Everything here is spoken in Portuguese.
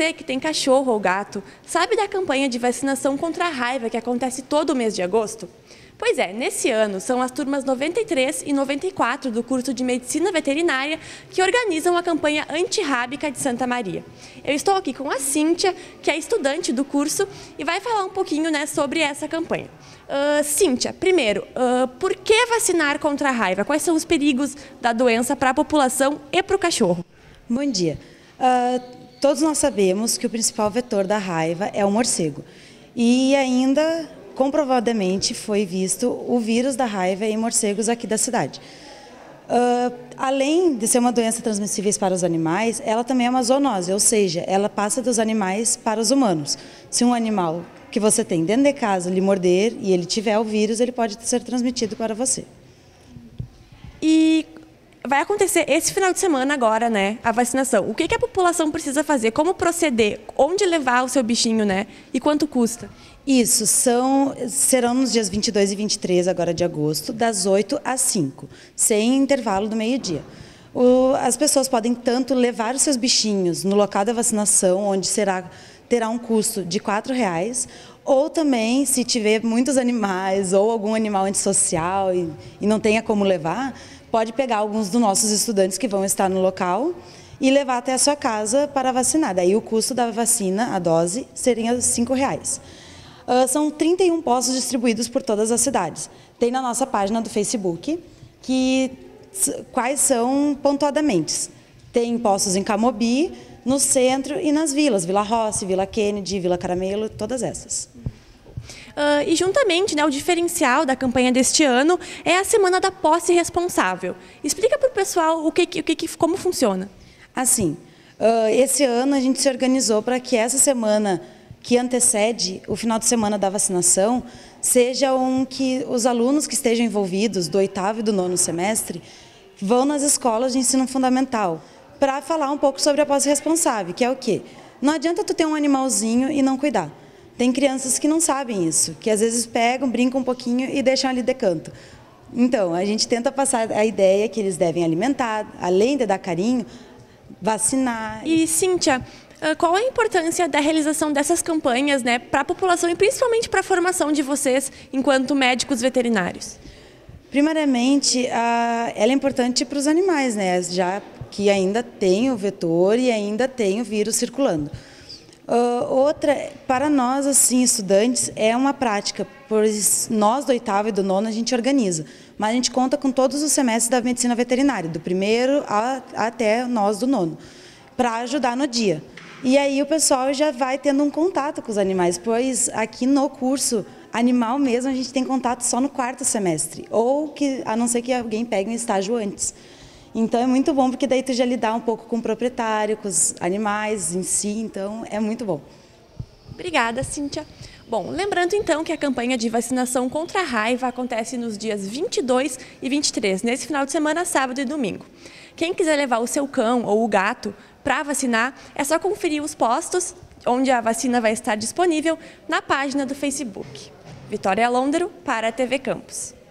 você que tem cachorro ou gato, sabe da campanha de vacinação contra a raiva que acontece todo mês de agosto? Pois é, nesse ano são as turmas 93 e 94 do curso de Medicina Veterinária que organizam a campanha antirrábica de Santa Maria. Eu estou aqui com a Cíntia, que é estudante do curso, e vai falar um pouquinho, sobre essa campanha. Cíntia, primeiro, por que vacinar contra a raiva? Quais são os perigos da doença para a população e para o cachorro? Bom dia. Todos nós sabemos que o principal vetor da raiva é o morcego. E ainda, comprovadamente, foi visto o vírus da raiva em morcegos aqui da cidade. Além de ser uma doença transmissível para os animais, ela também é uma zoonose, ou seja, ela passa dos animais para os humanos. Se um animal que você tem dentro de casa lhe morder e ele tiver o vírus, ele pode ser transmitido para você. E vai acontecer esse final de semana agora, a vacinação. O que a população precisa fazer? Como proceder? Onde levar o seu bichinho, E quanto custa? Isso, serão nos dias 22 e 23 agora de agosto, das 8 às 5, sem intervalo do meio-dia. As pessoas podem tanto levar os seus bichinhos no local da vacinação, onde terá um custo de R$4, ou também, se tiver muitos animais ou algum animal antissocial e não tenha como levar, pode pegar alguns dos nossos estudantes que vão estar no local e levar até a sua casa para vacinar. Daí o custo da vacina, a dose, seria R$5. São 31 postos distribuídos por todas as cidades. Tem na nossa página do Facebook quais são pontuadamente. Tem postos em Camobi, no centro e nas vilas, Vila Rossi, Vila Kennedy, Vila Caramelo, todas essas. E juntamente, o diferencial da campanha deste ano é a Semana da Posse Responsável. Explica para o pessoal como funciona. Assim, esse ano a gente se organizou para que essa semana que antecede o final de semana da vacinação seja que os alunos que estejam envolvidos do 8º e do 9º semestre vão nas escolas de ensino fundamental para falar um pouco sobre a posse responsável, que é o quê? Não adianta tu ter um animalzinho e não cuidar. Tem crianças que não sabem isso, que às vezes pegam, brincam um pouquinho e deixam ali de canto. Então, a gente tenta passar a ideia que eles devem alimentar, além de dar carinho, vacinar. E, Cíntia, qual a importância da realização dessas campanhas para a população e principalmente para a formação de vocês enquanto médicos veterinários? Primeiramente, ela é importante para os animais, já que ainda tem o vetor e ainda tem o vírus circulando. Outra, para nós, assim, estudantes, é uma prática, pois nós do 8º e do 9º a gente organiza, mas a gente conta com todos os semestres da medicina veterinária, do 1º até nós do 9º, para ajudar no dia. E aí o pessoal já vai tendo um contato com os animais, pois aqui no curso animal mesmo a gente tem contato só no 4º semestre, ou a não ser que alguém pegue um estágio antes. Então é muito bom, porque daí tu já lidar um pouco com o proprietário, com os animais em si, então é muito bom. Obrigada, Cíntia. Bom, lembrando então que a campanha de vacinação contra a raiva acontece nos dias 22 e 23, nesse final de semana, sábado e domingo. Quem quiser levar o seu cão ou o gato para vacinar, é só conferir os postos onde a vacina vai estar disponível na página do Facebook. Vitória Londero para a TV Campus.